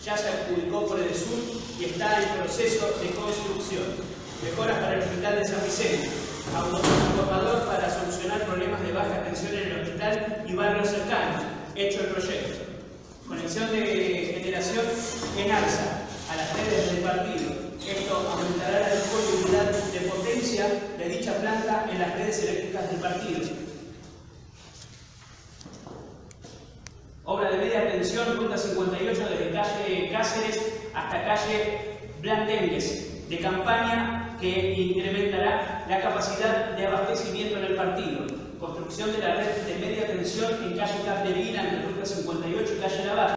ya se adjudicó por Edesur y está en proceso de construcción. Mejoras para el hospital de San Vicente. Autotransformador para solucionar problemas de baja tensión en el hospital y barrios cercanos. Hecho el proyecto. Conexión de generación en alza a las redes del partido. Esto aumentará la disponibilidad de potencia de dicha planta en las redes eléctricas del partido. Obra de media tensión, ruta 58 desde calle Cáceres hasta calle Blandengues, de campaña que incrementará la capacidad de abastecimiento en el partido. Construcción de la red de media tensión en calle Capdevila, entre ruta 58 y calle Navarra.